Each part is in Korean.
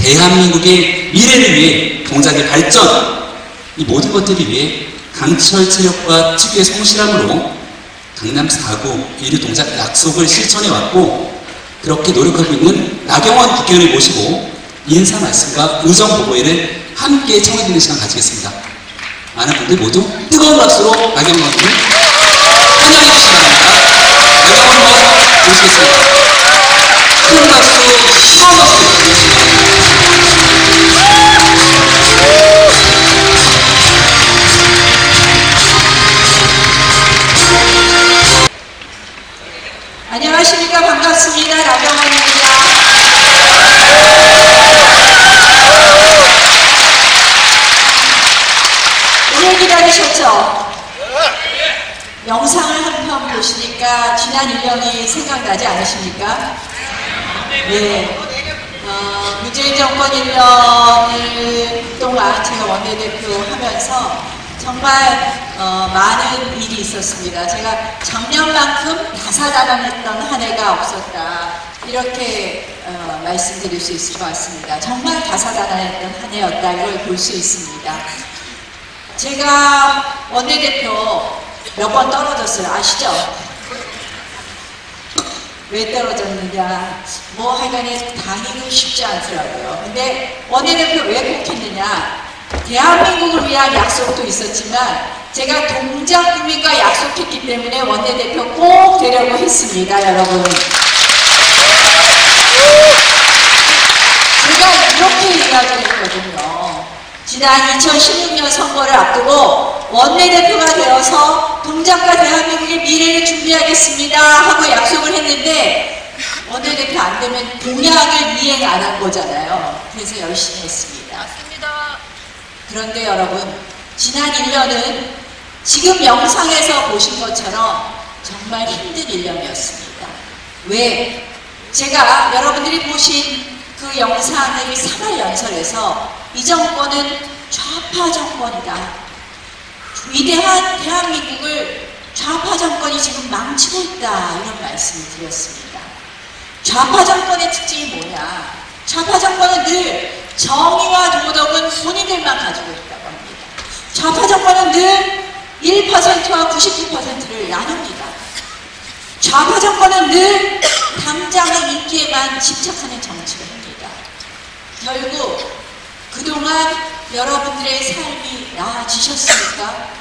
대한민국의 미래를 위해 동작의 발전, 이 모든 것들을 위해 강철 체력과 특유의 성실함으로 강남 4구 1위 동작 약속을 실천해왔고, 그렇게 노력하고 있는 나경원 국회의원을 모시고 인사 말씀과 의정 보고회를 함께 청해드리는 시간 가지겠습니다. 많은 분들 모두 뜨거운 박수로 나경원 의원을 환영해 주시기 바랍니다. 나경원 의원 모시겠습니다. 큰 박수, 뜨거운 박수 부탁드리겠습니다. 안녕하십니까. 반갑습니다. 나경원입니다. 오늘 기다리셨죠? 영상을 한편 보시니까 지난 1년이 생각나지 않으십니까? 네. 문재인 정권 1년 동안 제가 원내대표 하면서 정말 많은 일이 있었습니다. 제가 작년만큼 다사다난했던 한 해가 없었다, 이렇게 말씀드릴 수 있을 것 같습니다. 정말 다사다난했던 한 해였다, 이걸 볼 수 있습니다. 제가 원내대표 몇 번 떨어졌어요. 아시죠? 왜 떨어졌느냐, 뭐 하여간에 다니기 쉽지 않더라고요. 근데 원내대표 왜 꼭 했느냐, 대한민국을 위한 약속도 있었지만 제가 동작 국민과 약속했기 때문에 원내대표 꼭 되려고 했습니다. 여러분, 제가 이렇게 이야기했거든요. 지난 2016년 선거를 앞두고 원내대표가 되어서 동작과 대한민국의 미래를 준비하겠습니다 하고 약속을 했는데, 원내대표 안 되면 공약을 이행 안 한 거잖아요. 그래서 열심히 했습니다. 맞습니다. 그런데 여러분, 지난 1년은 지금 영상에서 보신 것처럼 정말 힘든 1년이었습니다. 왜? 제가 여러분들이 보신 그 영상의 3월 연설에서 이 정권은 좌파 정권이다, 위대한 대한민국을 좌파 정권이 지금 망치고 있다, 이런 말씀을 드렸습니다. 좌파 정권의 특징이 뭐냐? 좌파 정권은 늘 정의와 도덕은 본인들만 가지고 있다고 합니다. 좌파 정권은 늘 1%와 99%를 나눕니다. 좌파 정권은 늘 당장의 인기에만 집착하는 정치를 합니다. 결국 그동안 여러분들의 삶이 나아지셨습니까?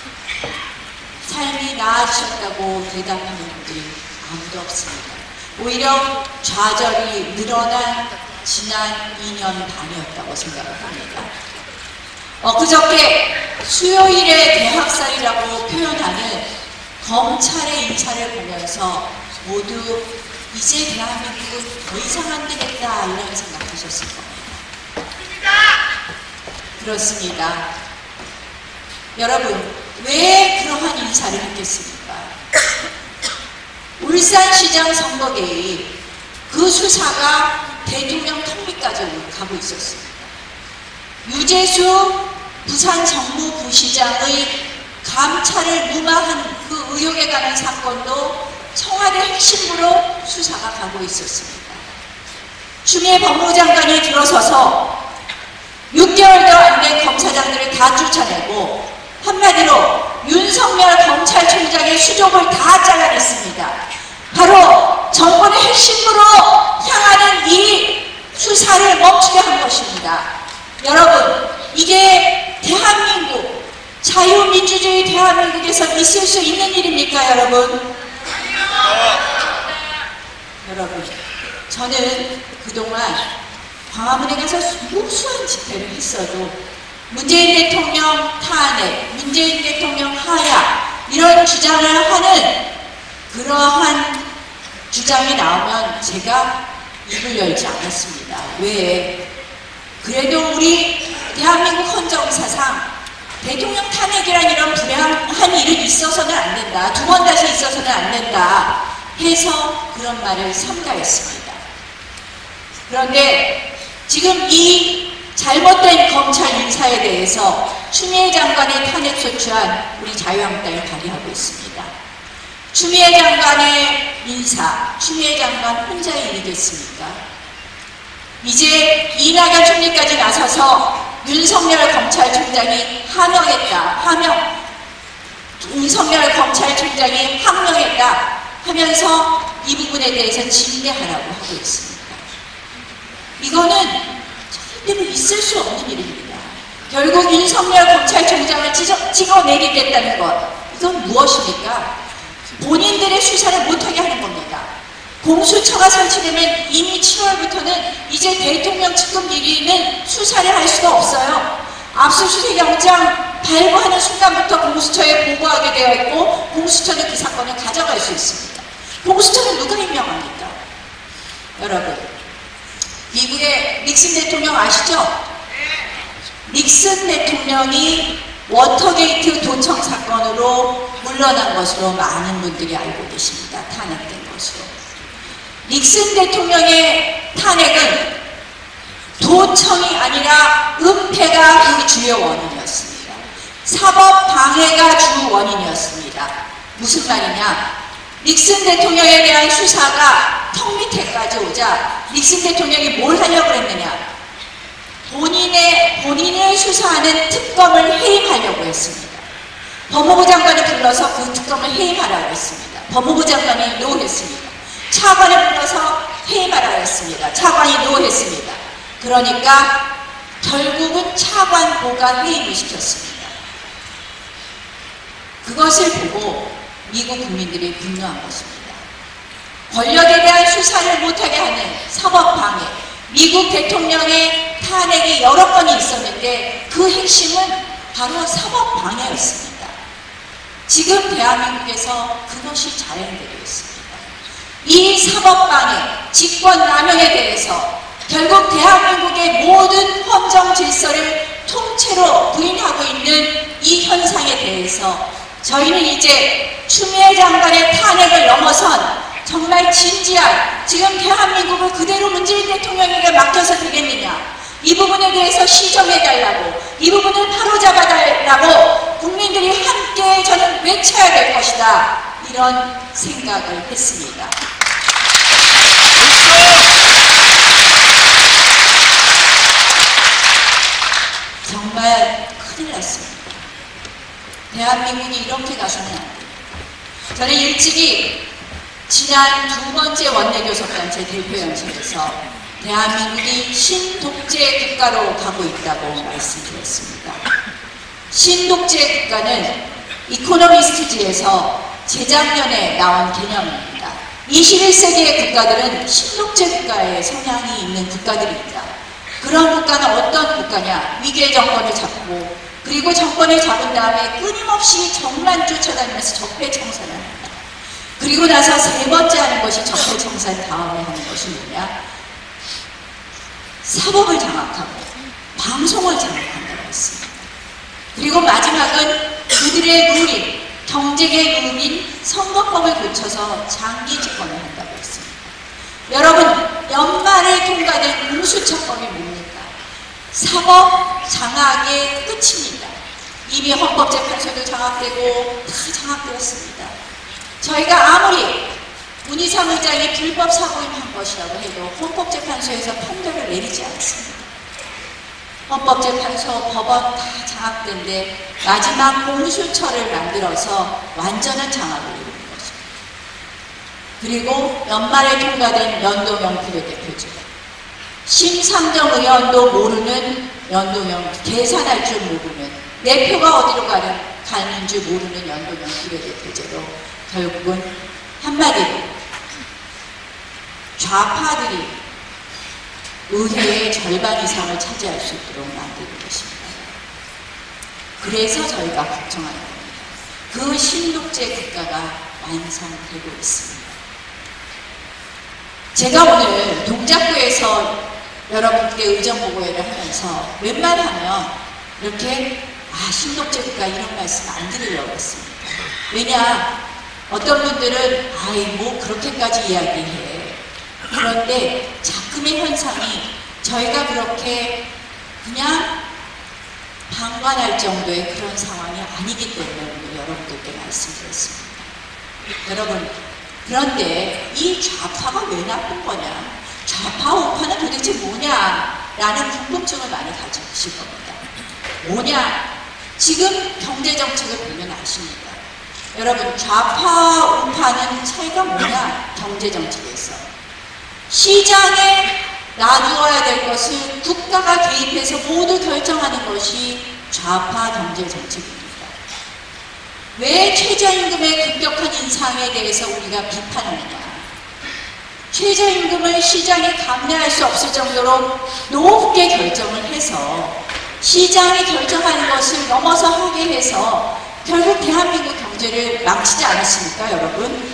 삶이 나아지셨다고 대답하는 분들이 아무도 없습니다. 오히려 좌절이 늘어난 지난 2년 반이었다고 생각합니다. 그저께 수요일의 대학살이라고 표현하는 검찰의 인사를 보면서 모두 이제 대한민국은 더 이상 안 되겠다, 이런 생각하셨을 겁니다. 그렇습니다. 여러분, 왜 그러한 인사를 했겠습니까? 울산시장 선거 개입, 그 수사가 대통령 턱밑까지 가고 있었습니다. 유재수 부산 정무부시장의 감찰을 무마한 그 의혹에 관한 사건도 청와대 핵심으로 수사가 가고 있었습니다. 추미애 법무장관이 들어서서 6개월도 안 된 검사장들을 다 쫓아내고 한마디로 윤석열 검찰총장의 수족을 다 잘라냈습니다. 바로 정권의 핵심으로 향하는 이 수사를 멈추게 한 것입니다. 여러분, 이게 대한민국, 자유민주주의 대한민국에서 있을 수 있는 일입니까, 여러분? 여러분, 저는 그동안 광화문에 가서 무수한 집회를 했어도 문재인 대통령 탄핵, 문재인 대통령 하야, 이런 주장을 하는 그러한 주장이 나오면 제가 입을 열지 않았습니다. 왜? 그래도 우리 대한민국 헌정사상 대통령 탄핵이란 이런 불행한 일은 있어서는 안 된다, 두 번 다시 있어서는 안 된다 해서 그런 말을 삼가했습니다. 그런데 지금 이 잘못된 검찰 인사에 대해서 추미애 장관의 탄핵 소추안 우리 자유한국당이 발의하고 있습니다. 추미애 장관의 인사, 추미애 장관 혼자의 일이겠습니까? 이제 이낙연 총리까지 나서서 윤석열 검찰총장이 윤석열 검찰총장이 항명했다 하면서 이 부분에 대해서 징계하라고 하고 있습니다. 이거는 절대로 있을 수 없는 일입니다. 결국 윤석열 검찰총장을 찍어내리겠다는 것, 이건 무엇입니까? 본인들의 수사를 못하게 하는 겁니다. 공수처가 설치되면 이미 7월부터는 이제 대통령 측근 비리는 수사를 할 수가 없어요. 압수수색 영장 발부하는 순간부터 공수처에 보고하게 되어 있고 공수처는 그 사건을 가져갈 수 있습니다. 공수처는 누가 임명합니까? 여러분, 미국의 닉슨 대통령 아시죠? 닉슨 대통령이 워터게이트 도청 사건으로 물러난 것으로 많은 분들이 알고 계십니다. 탄핵된 것으로. 닉슨 대통령의 탄핵은 도청이 아니라 은폐가 그 주요 원인이었습니다. 사법 방해가 주 원인이었습니다. 무슨 말이냐? 닉슨 대통령에 대한 수사가 턱 밑에까지 오자 닉슨 대통령이 뭘 하려고 했느냐? 본인을 수사하는 특검을 해임하려고 했습니다. 법무부 장관을 불러서 그 특검을 해임하라고 했습니다. 법무부 장관이 노했습니다. 차관을 불러서 해임하라고 했습니다. 차관이 노했습니다. 그러니까 결국은 차관보가 해임을 시켰습니다. 그것을 보고 미국 국민들이 분노한 것입니다. 권력에 대한 수사를 못하게 하는 사법방해, 미국 대통령의 탄핵이 여러 건이 있었는데 그 핵심은 바로 사법방해였습니다. 지금 대한민국에서 그것이 자행되고 있습니다. 이 사법방해, 직권남용에 대해서 결국 대한민국의 모든 헌정 질서를 통째로 부인하고 있는 이 현상에 대해서 저희는 이제 추미애 장관의 탄핵을 넘어선 정말 진지한, 지금 대한민국을 그대로 문재인 대통령에게 맡겨서 되겠느냐, 이 부분에 대해서 시정해달라고, 이 부분을 바로잡아달라고 국민들이 함께 저는 외쳐야 될 것이다, 이런 생각을 했습니다. 정말 큰일 났습니다. 대한민국이 이렇게 가서는 안 돼요. 저는 일찍이 지난 두 번째 원내교섭단체 대표연설에서 대한민국이 신독재 국가로 가고 있다고 말씀드렸습니다. 신독재 국가는 이코노미스트지에서 재작년에 나온 개념입니다. 21세기의 국가들은 신독재 국가의 성향이 있는 국가들입니다. 그런 국가는 어떤 국가냐? 위계 정권을 잡고 그리고 정권을 잡은 다음에 끊임없이 정만 쫓아다니면서 적폐청산을 합니다. 그리고 나서 세 번째 하는 것이 적폐청산 다음에 하는 것이 뭐냐? 사법을 장악하고 방송을 장악한다고 했습니다. 그리고 마지막은 그들의 룰인, 경쟁의 룰인 선거법을 고쳐서 장기 집권을 한다고 했습니다. 여러분, 연말에 통과된 공수처법이 뭡니까? 사법 장악의 끝입니다. 이미 헌법재판소도 장악되고 다 장악되었습니다. 저희가 아무리 문희상 의장이 불법 사고임한 것이라고 해도 헌법재판소에서 판결을 내리지 않습니다. 헌법재판소, 법원 다 장악된데 마지막 공수처를 만들어서 완전한 장악을 이루는 것입니다. 그리고 연말에 통과된 연동형 비례대표제, 심상정 의원도 모르는 연동형, 계산할 줄 모르는, 내 표가 어디로 가는 줄 모르는 연동형 비례대표제로 결국은 한마디로 좌파들이 의회의 절반 이상을 차지할 수 있도록 만드는 것입니다. 그래서 저희가 걱정하는 겁니다. 그 신독재 국가가 완성되고 있습니다. 제가 오늘 동작구에서 여러분께 의정보고회를 하면서 웬만하면 이렇게 신독재 국가 이런 말씀 안 드리려고 했습니다. 왜냐, 어떤 분들은 뭐 그렇게까지 이야기해. 그런데 자금의 현상이 저희가 그렇게 그냥 방관할 정도의 그런 상황이 아니기 때문에 오늘 여러분들께 말씀드렸습니다. 여러분, 그런데 이 좌파가 왜 나쁜 거냐? 좌파 우파는 도대체 뭐냐라는 궁금증을 많이 가지실 겁니다. 뭐냐? 지금 경제정책을 보면 아십니다. 여러분, 좌파, 우파는 차이가 뭐냐? 경제정책에서. 시장에 놔두어야 될 것을 국가가 개입해서 모두 결정하는 것이 좌파 경제정책입니다. 왜 최저임금의 급격한 인상에 대해서 우리가 비판하느냐? 최저임금을 시장이 감내할 수 없을 정도로 높게 결정을 해서 시장이 결정하는 것을 넘어서 하게 해서 결국 대한민국 경제를 망치지 않았습니까, 여러분?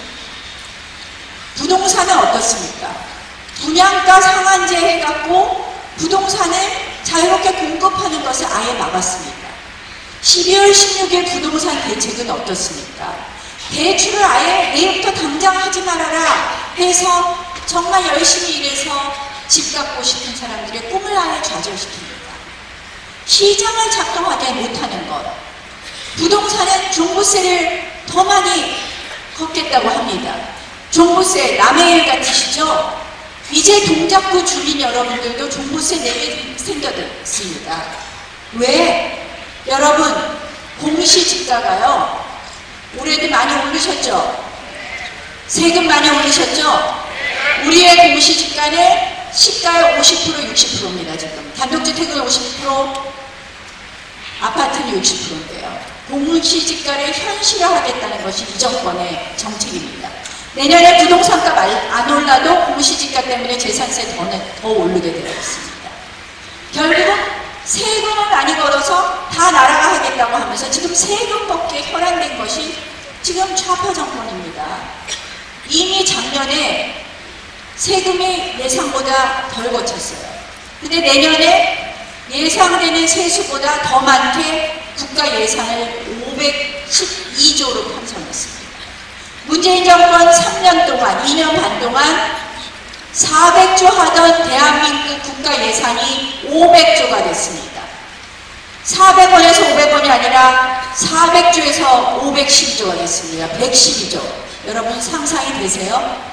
부동산은 어떻습니까? 분양가 상한제 해갖고 부동산을 자유롭게 공급하는 것을 아예 막았습니다. 12월 16일 부동산 대책은 어떻습니까? 대출을 아예 내일부터 당장 하지 말아라 해서 정말 열심히 일해서 집 갖고 싶은 사람들의 꿈을 아예 좌절시킵니다. 시장을 작동하게 못하는 것. 부동산은 종부세를 더 많이 걷겠다고 합니다. 종부세 남의 일 같으시죠? 이제 동작구 주민 여러분들도 종부세 내게 생겼습니다. 왜? 여러분, 공시지가가요, 올해도 많이 오르셨죠? 세금 많이 오르셨죠? 우리의 공시지가는 시가의 50%, 60%입니다, 지금. 단독주택은 50%, 아파트는 60%인데요. 공시지가를 현실화하겠다는 것이 이 정권의 정책입니다. 내년에 부동산값 안 올라도 공시지가 때문에 재산세 더 오르게 되어 있습니다. 결국은 세금을 많이 걸어서 다 나라가 하겠다고 하면서 지금 세금 걷기에 혈안된 것이 지금 좌파 정권입니다. 이미 작년에 세금이 예상보다 덜 거쳤어요. 근데 내년에 예상되는 세수보다 더 많게 국가 예산을 512조로 편성했습니다. 문재인 정권 3년 동안, 2년 반 동안 400조 하던 대한민국 국가 예산이 500조가 됐습니다. 400원에서 500원이 아니라 400조에서 512조가 됐습니다. 112조. 여러분 상상이 되세요?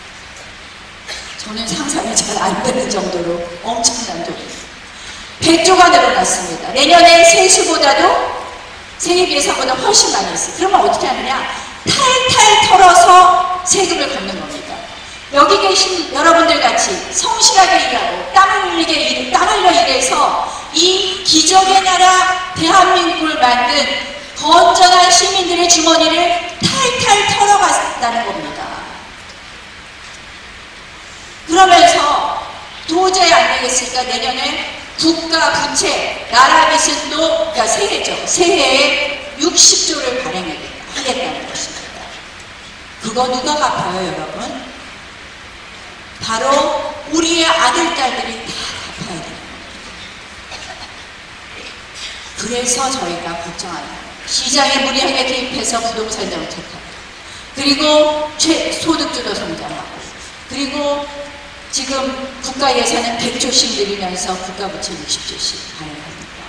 저는 상상이 잘 안 되는 정도로 엄청난 돈이에요. 100조가 늘어났습니다. 내년에 세수보다도 세입 예산보다 훨씬 많이 했어요. 그러면 어떻게 하느냐? 탈탈 털어서 세금을 걷는 겁니다. 여기 계신 여러분들 같이 성실하게 일하고 땀 흘려 일해서 이 기적의 나라 대한민국을 만든 건전한 시민들의 주머니를 탈탈 털어갔다는 겁니다. 그러면서 도저히 안 되겠으니까 내년에 국가 부채, 나라 빚은 또, 그러니까 세해죠. 세해에 60조를 발행하겠다는 것입니다. 그거 누가 갚아요, 여러분? 바로 우리의 아들, 딸들이 다 갚아야 돼요. 그래서 저희가 걱정하는 거예요. 시장에 무리하게 개입해서 부동산 정책하고, 그리고 소득주도 성장하고, 그리고 지금 국가 예산은 100조씩 늘리면서 국가부채 60조씩 발행합니다.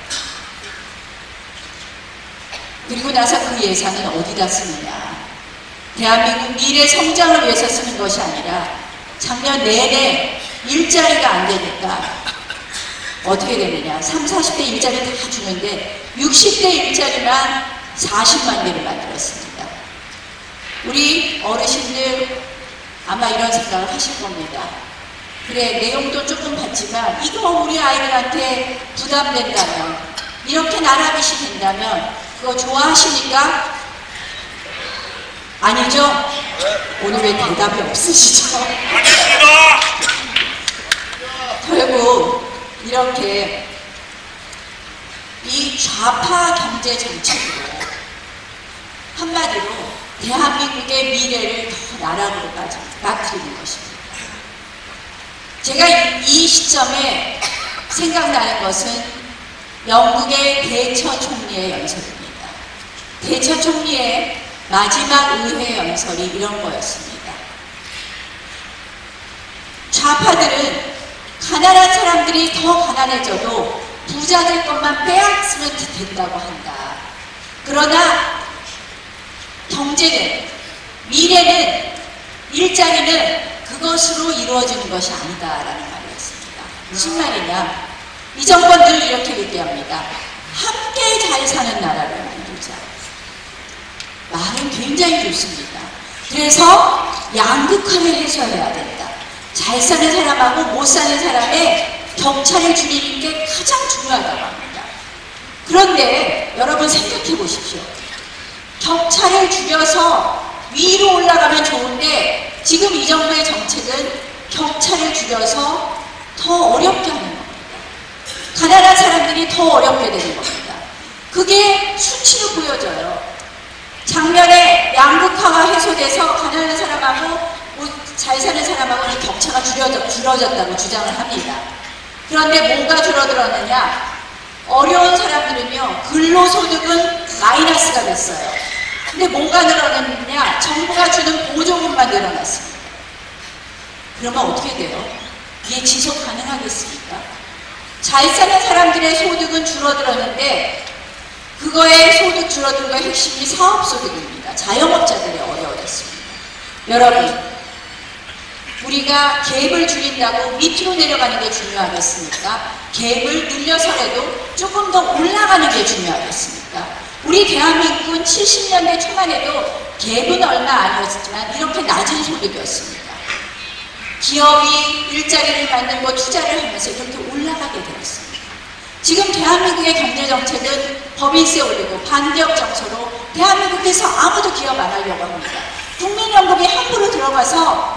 그리고 나서 그 예산은 어디다 쓰느냐? 대한민국 미래 성장을 위해서 쓰는 것이 아니라 작년 내내 일자리가 안 되니까 어떻게 되느냐? 30, 40대 일자리 다 주는데 60대 일자리만 40만 개를 만들었습니다. 우리 어르신들 아마 이런 생각을 하실 겁니다. 그래, 내용도 조금 봤지만 이거 우리 아이들한테 부담된다면, 이렇게 나라빚이 된다면 그거 좋아하시니까? 아니죠? 오늘 왜 대답이 없으시죠? 알겠습니다. 결국 이렇게 이 좌파 경제 정책으로 한마디로 대한민국의 미래를 더 나락으로 빠뜨리는 것입니다. 제가 이 시점에 생각나는 것은 영국의 대처 총리의 연설입니다. 대처 총리의 마지막 의회 연설이 이런 거였습니다. 좌파들은 가난한 사람들이 더 가난해져도 부자들 것만 빼앗으면 된다고 한다. 그러나 경제는, 미래는, 일자리는 그것으로 이루어지는 것이 아니다라는 말이었습니다. 무슨 말이냐? 이 정권 늘 이렇게 얘기합니다. 함께 잘 사는 나라를 만들자. 말은 굉장히 좋습니다. 그래서 양극화를 해소해야 된다. 잘 사는 사람하고 못 사는 사람의 격차를 줄이는 게 가장 중요하다고 합니다. 그런데 여러분 생각해 보십시오. 격차를 줄여서 위로 올라가면 좋은데 지금 이 정부의 정책은 격차를 줄여서 더 어렵게 하는 겁니다. 가난한 사람들이 더 어렵게 되는 겁니다. 그게 수치로 보여져요. 작년에 양극화가 해소돼서 가난한 사람하고 잘 사는 사람하고는 격차가 줄어졌다고 주장을 합니다. 그런데 뭐가 줄어들었느냐? 어려운 사람들은요, 근로소득은 마이너스가 됐어요. 근데 뭐가 늘어났느냐? 정부가 주는 보조금만 늘어났습니다. 그러면 어떻게 돼요? 이게 지속 가능하겠습니까? 잘 사는 사람들의 소득은 줄어들었는데 그거의 소득 줄어든 거의 핵심이 사업소득입니다. 자영업자들이 어려워졌습니다. 여러분, 우리가 갭을 줄인다고 밑으로 내려가는 게 중요하겠습니까? 갭을 늘려서라도 조금 더 올라가는 게 중요하겠습니까? 우리 대한민국은 70년대 초반에도 갭은 얼마 아니었지만 이렇게 낮은 소득이었습니다. 기업이 일자리를 만들고 투자를 하면서 이렇게 올라가게 되었습니다. 지금 대한민국의 경제정책은 법인세 올리고 반기업 정서로 대한민국에서 아무도 기업 안 하려고 합니다. 국민연금이 함부로 들어가서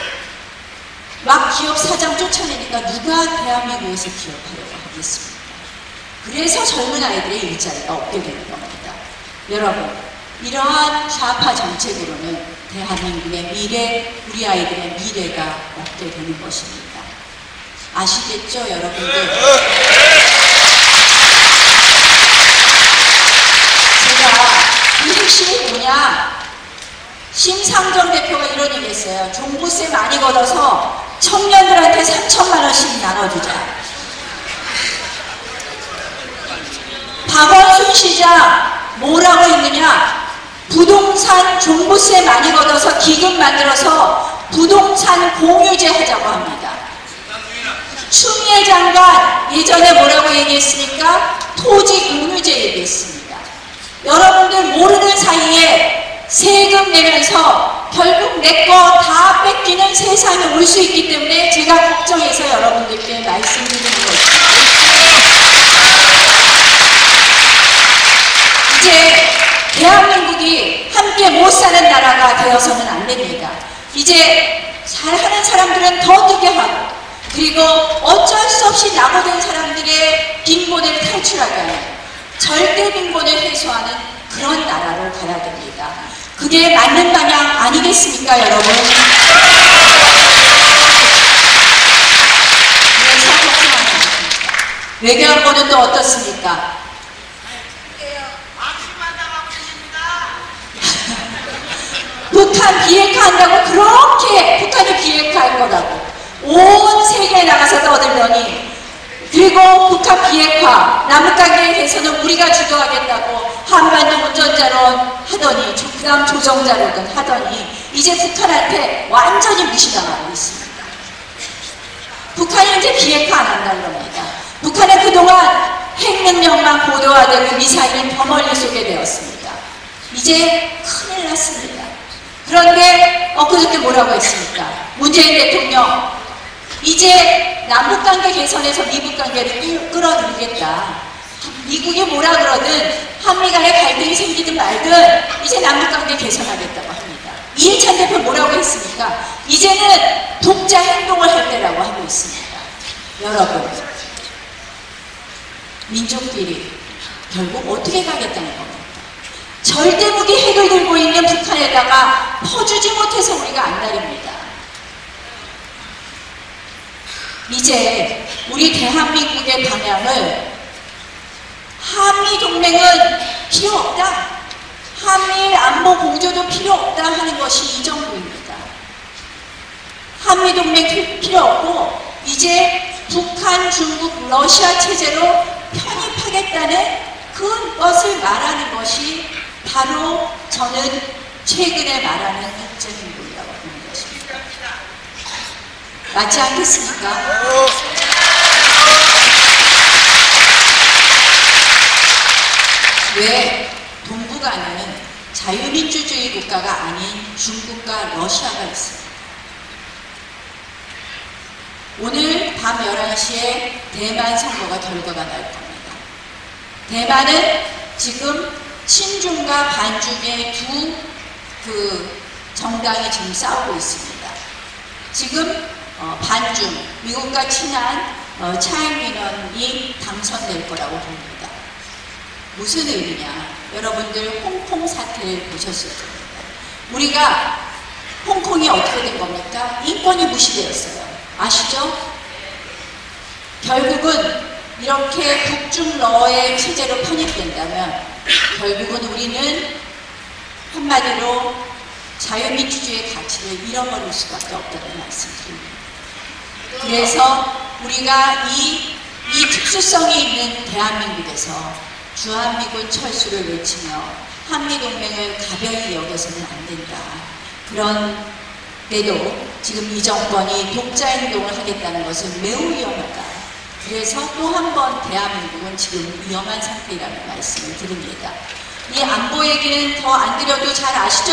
막 기업 사장 쫓아내니까 누가 대한민국에서 기업하려고 하겠습니까? 그래서 젊은 아이들의 일자리가 없게 되는 겁니다. 여러분, 이러한 좌파 정책으로는 대한민국의 미래, 우리 아이들의 미래가 없게 되는 것입니다. 아시겠죠, 여러분들? 제가 이 핵심이 뭐냐? 심상정 대표가 이런 얘기 했어요. 종부세 많이 걷어서 청년들한테 3천만 원씩 나눠주자. 박원순 시장 뭐라고 했느냐? 부동산 종부세 많이 걷어서 기금 만들어서 부동산 공유제 하자고 합니다. 추미애 장관 예전에 뭐라고 얘기했습니까? 토지 공유제 얘기했습니다. 여러분들 모르는 사이에 세금 내면서 결국 내 거 다 뺏기는 세상이 올 수 있기 때문에 제가 걱정해서 여러분들께 말씀드리는 것입니다. 이제 대한민국이 함께 못 사는 나라가 되어서는 안 됩니다. 이제 잘하는 사람들은 더 뜨게 하고 그리고 어쩔 수 없이 낙오된 사람들의 빈곤을 탈출하게 하는 절대 빈곤을 해소하는 그런 나라를 가야 됩니다. 그게 맞는 방향 아니겠습니까, 여러분? 그래서 걱정하는 것입니다. 외교안보는 또 어떻습니까? 북한 비핵화 한다고 그렇게 북한이 비핵화할 거라고 온 세계에 나가서 떠들더니 그리고 북한 비핵화 남북관계에 대해서는 우리가 주도하겠다고 한반도 운전자론 하더니 그 다음 조정자로든 하더니 이제 북한한테 완전히 무시당하고 있습니다. 북한이 이제 비핵화 안 한다 그럽니다. 북한은 그동안 핵능력만 고도화되고 미사일이 더 멀리 쏘게 되었습니다. 이제 큰일 났습니다. 그런데 엊그저께 뭐라고 했습니까? 문재인 대통령 이제 남북관계 개선에서 미북관계를 끌어들이겠다. 미국이 뭐라 그러든 한미 간에 갈등이 생기든 말든 이제 남북관계 개선하겠다고 합니다. 이해찬 대표 뭐라고 했습니까? 이제는 독자 행동을 할 때라고 하고 있습니다. 여러분, 민족끼리 결국 어떻게 가겠다는 겁니까? 절대무기 핵을 들고 있는 북한에다가 퍼주지 못해서 우리가 안달입니다. 이제 우리 대한민국의 방향을 한미동맹은 필요 없다. 한미일 안보 공조도 필요 없다 하는 것이 이 정도입니다. 한미동맹 필요 없고 이제 북한, 중국, 러시아 체제로 편입하겠다는 그것을 말하는 것이 바로 저는 최근에 말하는 핵전행동이라고 보는 것입니다. 맞지 않겠습니까? 자유민주주의 국가가 아닌 중국과 러시아가 있습니다. 오늘 밤 11시에 대만 선거가 결과가 날 겁니다. 대만은 지금 친중과 반중의 두 정당이 지금 싸우고 있습니다. 지금 반중, 미국과 친한 차이민원이 당선될 거라고 봅니다. 무슨 의미냐? 여러분들 홍콩 사태를 보셨을 겁니다. 우리가 홍콩이 어떻게 된 겁니까? 인권이 무시되었어요. 아시죠? 결국은 이렇게 북중러의 체제로 편입된다면 결국은 우리는 한마디로 자유민주주의의 가치를 잃어버릴 수밖에 없다는 말씀드립니다. 그래서 우리가 이 특수성이 있는 대한민국에서 주한미군 철수를 외치며 한미동맹을 가벼이 여겨서는 안 된다. 그런데도 지금 이 정권이 독자 행동을 하겠다는 것은 매우 위험하다. 그래서 또 한 번 대한민국은 지금 위험한 상태라는 말씀을 드립니다. 이 안보 얘기는 더 안 드려도 잘 아시죠?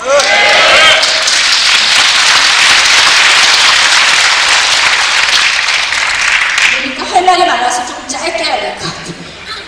그러니까 할 말이 많아서 좀 짧게 해야 될 것 같아요.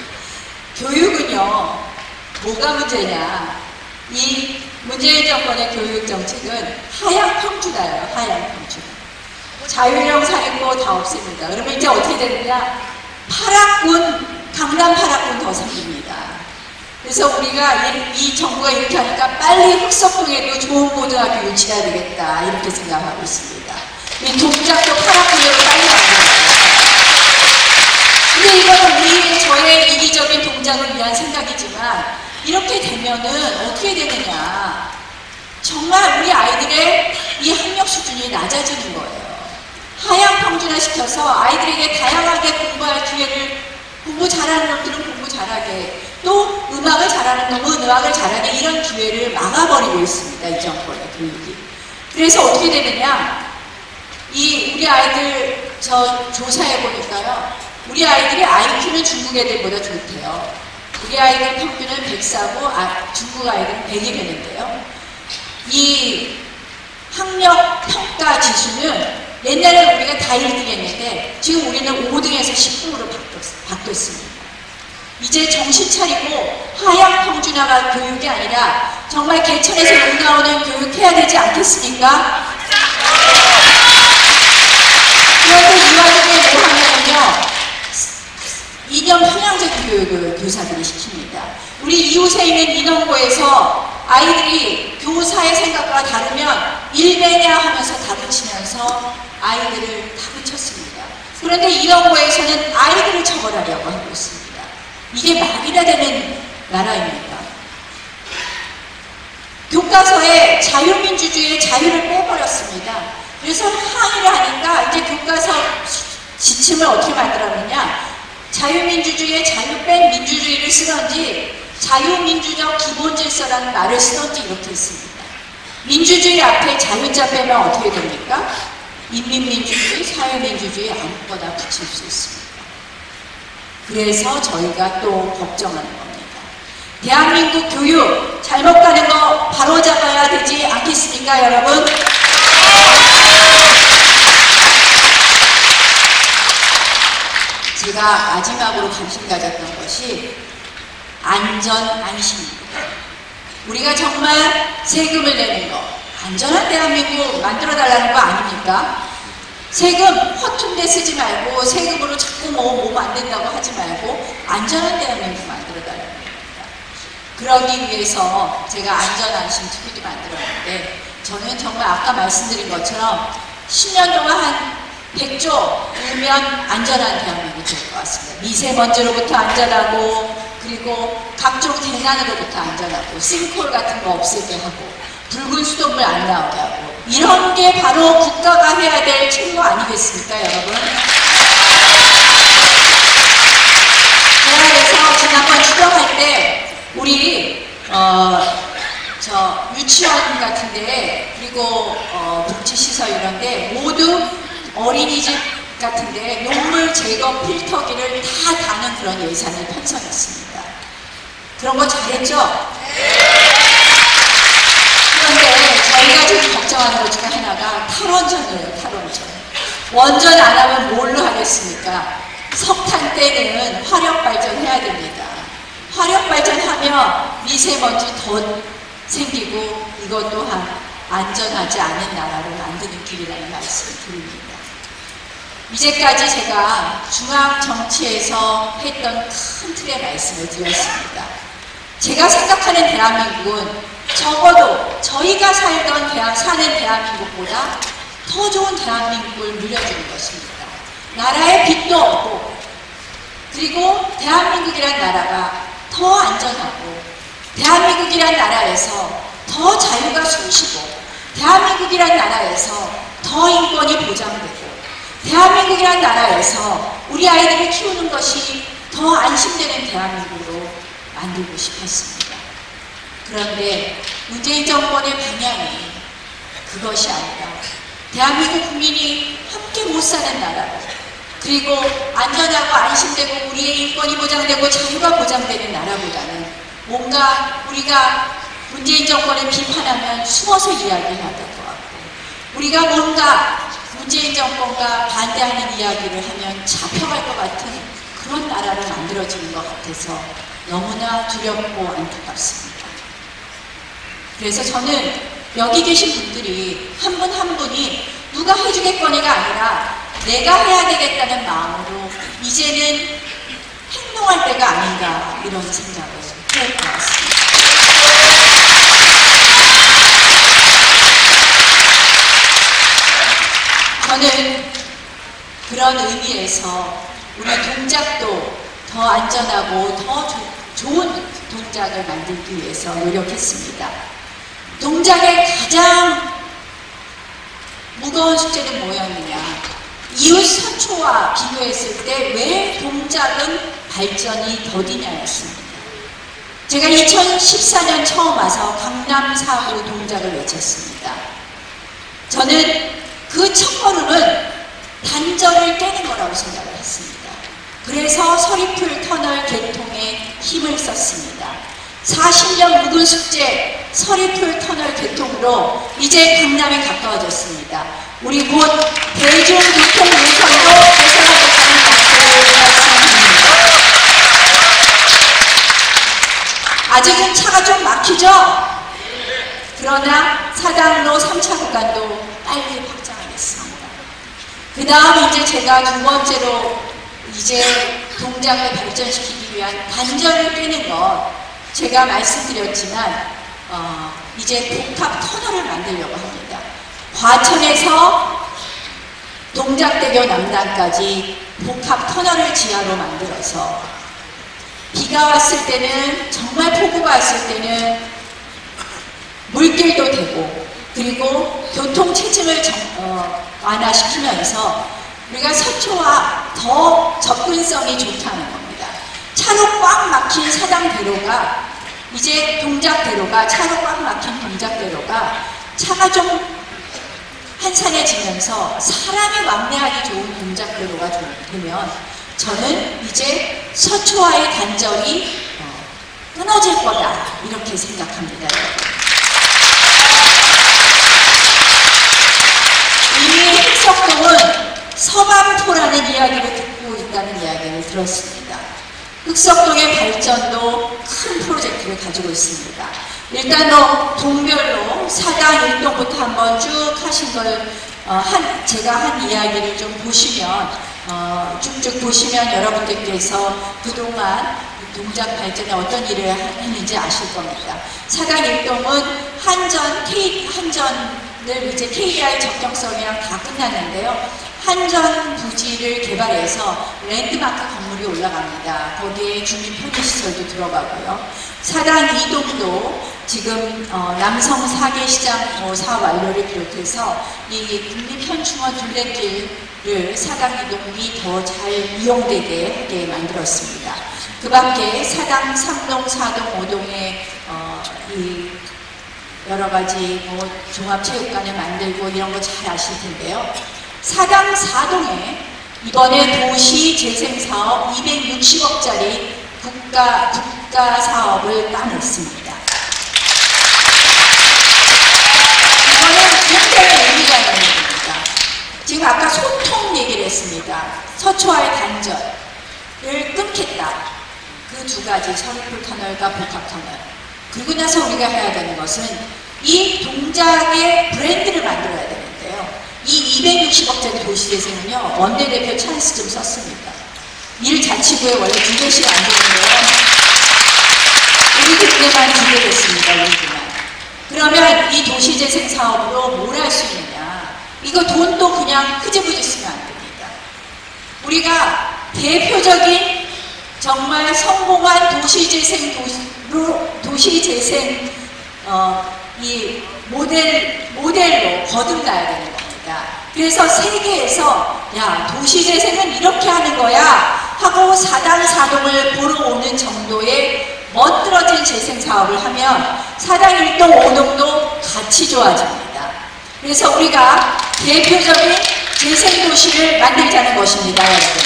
교육은요, 뭐가 문제냐? 이 문재인 정권의 교육 정책은 하향 평준화예요. 하향 평준화. 자율형 사립고 다 없습니다. 그러면 이제 어떻게 되느냐? 파락군, 강남 파락군 더 생깁니다. 그래서 우리가 이 정부가 이렇게 하니까 빨리 흑석동에도 좋은 고등학교 유치해야 되겠다 이렇게 생각하고 있습니다. 이 동작도 파락군으로 빨리 만들어요. 근데 이거는 저의 이기적인 동작을 위한 생각이지만 이렇게 되면은 어떻게 되느냐? 정말 우리 아이들의 이 학력 수준이 낮아지는 거예요. 하향 평준화 시켜서 아이들에게 다양하게 공부할 기회를, 공부 잘하는 놈들은 공부 잘하게, 또 음악을 잘하는 놈은 음악을 잘하게, 이런 기회를 막아버리고 있습니다. 이 정권의 교육이. 그래서 어떻게 되느냐? 우리 아이들 조사해 보니까요. 우리 아이들의 IQ는 중국 애들보다 좋대요. 우리 아이들 평균은 104고 중국 아이들은 100이 되는데요. 이 학력 평가 지수는 옛날에 우리가 다 1등 했는데 지금 우리는 5등에서 10등으로 바뀌었습니다. 이제 정신 차리고 하향 평준화가 교육이 아니라 정말 개천에서 물 나오는 교육 해야 되지 않겠습니까? 그런데 이 와중에 뭐 하냐면요, 이념 편향적인 교육을 교사들이 시킵니다. 우리 이웃에 있는 인원고에서 아이들이 교사의 생각과 다르면 일배냐 하면서 다그치면서 아이들을 다그쳤습니다. 그런데 인원고에서는 아이들을 처벌하려고 하고 있습니다. 이게 말이나 되는 나라입니까? 교과서에 자유민주주의의 자유를 빼버렸습니다. 그래서 항의를 하니까 이제 교과서 지침을 어떻게 만들었느냐, 자유민주주의의 자유 뺀 민주주의를 쓰던지 자유민주적 기본질서라는 말을 쓰던지 이렇게 했습니다. 민주주의 앞에 자유자 빼면 어떻게 됩니까? 인민민주주의, 사회민주주의 아무거나 붙일 수 있습니다. 그래서 저희가 또 걱정하는 겁니다. 대한민국 교육 잘못 가는 거 바로 잡아야 되지 않겠습니까, 여러분? 제가 마지막으로 관심 가졌던 것이 안전, 안심입니다. 우리가 정말 세금을 내는 거, 안전한 대한민국 만들어달라는 거 아닙니까? 세금 허튼데 쓰지 말고 세금으로 자꾸 뭐 만든다고 하지 말고 안전한 대한민국 만들어달라는 겁니다. 그러기 위해서 제가 안전안심 TV도 만들었는데 저는 정말 아까 말씀드린 것처럼 10년 동안 한 100조 울면 안전한 대한민국이 될 것 같습니다. 미세먼지로부터 안전하고, 그리고 각종 대난으로부터 안전하고, 싱크홀 같은 거 없애게 하고, 붉은 수돗물 안 나오게 하고, 이런 게 바로 국가가 해야 될 책무 아니겠습니까, 여러분? 그래서 지난번 추경할 때 우리 유치원 같은데, 그리고 복지시설 이런데 모두 어린이집 같은데 녹물 제거 필터기를 다 다는 그런 예산을 편성했습니다. 그런 거 잘했죠? 저희가 지금 걱정하는 것 중에 하나가 탈원전이에요. 탈원전. 원전 안 하면 뭘로 하겠습니까? 석탄 때는 화력발전 해야 됩니다. 화력발전 하면 미세먼지 더 생기고 이것 또한 안전하지 않은 나라를 만드는 길이라는 말씀을 드립니다. 이제까지 제가 중앙 정치에서 했던 큰 틀의 말씀을 드렸습니다. 제가 생각하는 대한민국은 적어도 저희가 사는 대한민국보다 더 좋은 대한민국을 누려주는 것입니다. 나라의 빚도 없고, 그리고 대한민국이란 나라가 더 안전하고, 대한민국이란 나라에서 더 자유가 숨쉬고, 대한민국이란 나라에서 더 인권이 보장되고, 대한민국이란 나라에서 우리 아이들을 키우는 것이 더 안심되는 대한민국으로 만들고 싶었습니다. 그런데 문재인 정권의 방향이 그것이 아니라 대한민국 국민이 함께 못 사는 나라로, 그리고 안전하고 안심되고 우리의 인권이 보장되고 자유가 보장되는 나라보다는 뭔가 우리가 문재인 정권을 비판하면 숨어서 이야기해야 될 것 같고, 우리가 뭔가 문재인 정권과 반대하는 이야기를 하면 잡혀갈 것 같은 그런 나라를 만들어지는 것 같아서 너무나 두렵고 안타깝습니다. 그래서 저는 여기 계신 분들이 한 분 한 분이 누가 해주겠거니가 아니라 내가 해야 되겠다는 마음으로 이제는 행동할 때가 아닌가, 이런 생각을 해볼 것 같습니다. 저는 그런 의미에서 우리 동작도 더 안전하고 더 좋은 동작을 만들기 위해서 노력했습니다. 동작의 가장 무거운 숙제는 뭐였느냐? 이웃 서초와 비교했을 때 왜 동작은 발전이 더디냐였습니다. 제가 2014년 처음 와서 강남 4구 동작을 외쳤습니다. 저는 그 첫걸음은 단절을 깨는 거라고 생각을 했습니다. 그래서 서리풀 터널 개통에 힘을 썼습니다. 40년 묵은 숙제 서리풀 터널 개통으로 이제 강남에 가까워졌습니다. 우리 곧 대중교통 노선도 개선하겠다는 약속을 말씀드립니다. 아직은 차가 좀 막히죠? 그러나 사당로 3차 구간도 빨리 확장하겠습니다. 그 다음 이제 제가 두 번째로 이제 동작을 발전시키기 위한 단절을 깨는 것, 제가 말씀드렸지만 이제 복합 터널을 만들려고 합니다. 과천에서 동작대교 남단까지 복합 터널을 지하로 만들어서 비가 왔을 때는, 정말 폭우가 왔을 때는 물길도 되고, 그리고 교통체증을 완화시키면서 우리가 서초와 더 접근성이 좋다는 겁니다. 차로 꽉 막힌 사당대로가 이제 동작대로가, 차로 꽉 막힌 동작대로가 차가 좀 한산해지면서 사람이 왕래하기 좋은 동작대로가 되면 저는 이제 서초와의 단절이 끊어질 거다, 이렇게 생각합니다. 이미 흑석동은 서반포라는 이야기를 듣고 있다는 이야기를 들었습니다. 흑석동의 발전도 큰 프로젝트를 가지고 있습니다. 일단 동별로 사당 일동부터 한번 쭉 하신 걸 제가 한 이야기를 좀 보시면 쭉쭉 보시면 여러분들께서 그동안 동작 발전에 어떤 일을 했는지 아실 겁니다. 사당 일동은 한전을 이제 KDI 적정성이랑 다 끝났는데요. 한전 부지를 개발해서 랜드마크 건물이 올라갑니다. 거기에 주민 편의시설도 들어가고요. 사당 2동도 지금 남성 4개 시장 사업 완료를 비롯해서 이 국립현충원 둘레길을 사당 2동이 더 잘 이용되게 하게 만들었습니다. 그 밖에 사당 3동, 4동, 5동에 이 여러 가지 종합체육관을 만들고 이런 거 잘 아실 텐데요. 사당 4동에 이번에 도시 재생사업 260억짜리 국가 사업을 따냈습니다. 지금 아까 소통 얘기를 했습니다. 서초와의 단절을 끊겠다. 그 두 가지, 서귀포 터널과 복합 터널. 그리고 나서 우리가 해야 되는 것은 이 동작의 브랜드를 만들어야 되는데요. 이 260억짜리 도시재생은요, 원내대표 찬스 좀 썼습니다. 1자치구에 원래 2개씩 안 되는데요. 우리 그때만 2개 됐습니다, 우리만. 그러면 이 도시재생 사업으로 뭘 할 수 있느냐. 이거 돈도 그냥 흐지부지 쓰면 안 됩니다. 우리가 대표적인 정말 성공한 도시재생 이 모델로 거듭나야 되는 겁니다. 그래서 세계에서 야, 도시재생은 이렇게 하는 거야 하고 사당사동을 보러 오는 정도의 멋들어진 재생 사업을 하면 사당 1동 5동도 같이 좋아집니다. 그래서 우리가 대표적인 재생 도시를 만들자는 것입니다, 여러분.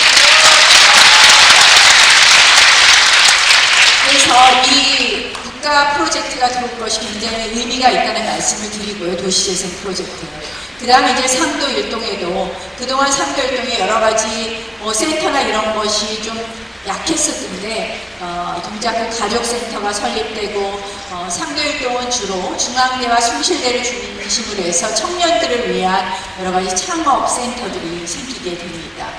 그래서 이 국가 프로젝트가 들어온 것이 굉장히 의미가 있다는 말씀을 드리고요. 도시재생 프로젝트. 그 다음에 이제 상도 일동에도 그동안 상도 일동에 여러 가지 센터나 이런 것이 좀 약했었는데 동작구 가족센터가 설립되고 상도 일동은 주로 중앙대와 숭실대를 중심으로 해서 청년들을 위한 여러 가지 창업센터들이 생기게 됩니다.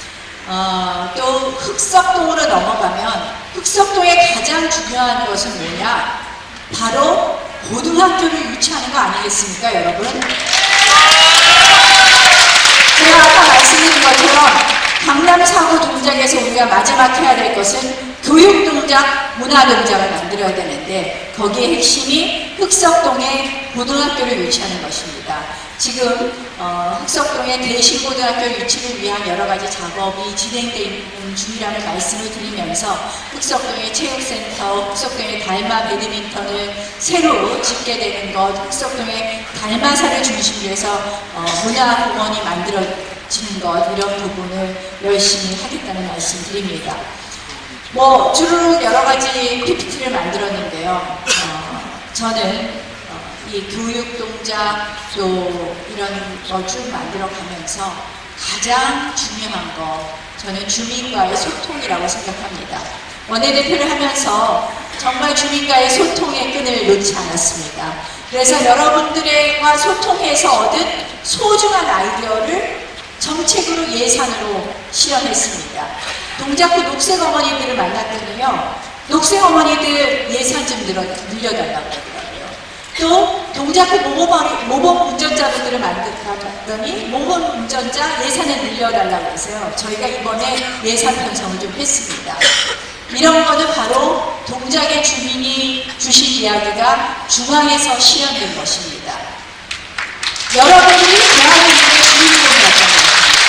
또 흑석동으로 넘어가면 흑석동의 가장 중요한 것은 뭐냐? 바로 고등학교를 유치하는 거 아니겠습니까, 여러분? 제가 아까 말씀드린 것처럼 강남 사고 동작에서 우리가 마지막 해야 될 것은 교육 동작, 문화 동작을 만들어야 되는데 거기에 핵심이 흑석동에 고등학교를 유치하는 것입니다. 지금 흑석동의 대신고등학교 유치를 위한 여러 가지 작업이 진행되어 있는 중이라는 말씀을 드리면서 흑석동의 체육센터, 흑석동의 달마 배드민턴을 새로 짓게 되는 것, 흑석동의 달마사를 중심으로 해서 문화공원이 만들어지는 것, 이런 부분을 열심히 하겠다는 말씀 드립니다. 주르륵 여러 가지 PPT를 만들었는데요. 저는 이 교육 동작 또 이런 거 쭉 만들어 가면서 가장 중요한 거 저는 주민과의 소통이라고 생각합니다. 원내대표를 하면서 정말 주민과의 소통의 끈을 놓지 않았습니다. 그래서 여러분들과 소통해서 얻은 소중한 아이디어를 정책으로 예산으로 실현했습니다. 동작구 녹색 어머니들을 만났더니요, 녹색 어머니들 예산 좀 늘려달라고 하더라고요. 또 동작구 모범 운전자분들을 만났더니 모범 운전자 예산을 늘려달라고 해서요, 저희가 이번에 예산 편성을 좀 했습니다. 이런 거는 바로 동작의 주민이 주신 이야기가 중앙에서 실현된 것입니다. 여러분들이 대한민국의 주인공이었던 것입니다.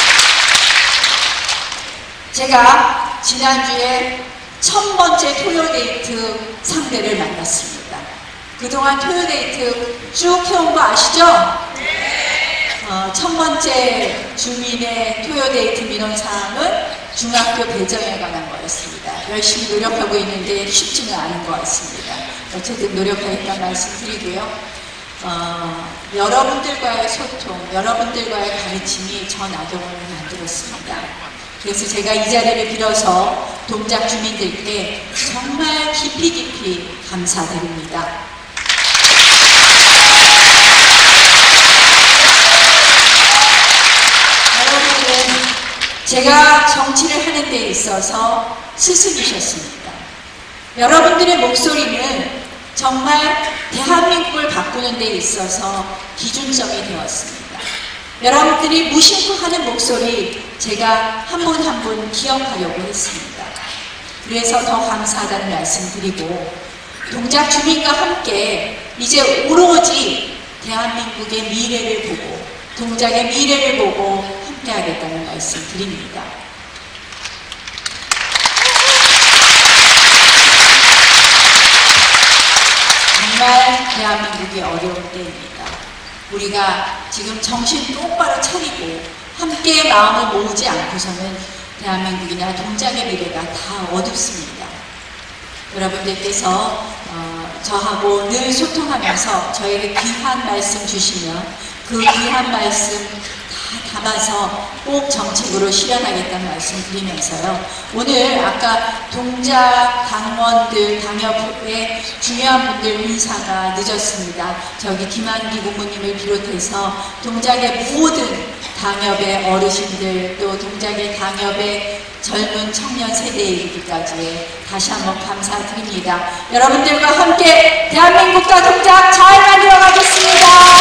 제가 지난주에 1000번째 토요데이트 상대를 만났습니다. 그동안 토요데이트 쭉 해온 거 아시죠? 네. 1000번째 주민의 토요데이트 민원사항은 중학교 배정에 관한 거였습니다. 열심히 노력하고 있는데 쉽지는 않은 것 같습니다. 어쨌든 노력하겠다는 말씀 드리고요. 여러분들과의 소통, 여러분들과의 가르침이 전 아동을 만들었습니다. 그래서 제가 이 자리를 빌어서 동작 주민들께 정말 깊이 감사드립니다. 여러분들은 제가 정치를 하는 데 있어서 스승이셨습니다. 여러분들의 목소리는 정말 대한민국을 바꾸는 데 있어서 기준점이 되었습니다. 여러분들이 무심코 하는 목소리 제가 한 분 한 분 기억하려고 했습니다. 그래서 더 감사하다는 말씀 드리고 동작 주민과 함께 이제 오로지 대한민국의 미래를 보고 동작의 미래를 보고 함께 하겠다는 말씀 드립니다. 정말 대한민국이 어려운 때입니다. 우리가 지금 정신 똑바로 차리고 함께 마음을 모으지 않고서는 대한민국이나 동작의 미래가 다 어둡습니다. 여러분들께서 저하고 늘 소통하면서 저에게 귀한 말씀 주시면 그 귀한 말씀 다 담아서 꼭 정책으로 실현하겠다는 말씀 드리면서요. 오늘 아까 동작 당원들, 당협의 중요한 분들 인사가 늦었습니다. 저기 김한기 고모님을 비롯해서 동작의 모든 당협의 어르신들, 또 동작의 당협의 젊은 청년 세대에 이르기까지 다시 한번 감사드립니다. 여러분들과 함께 대한민국과 동작 잘 만들어 가겠습니다.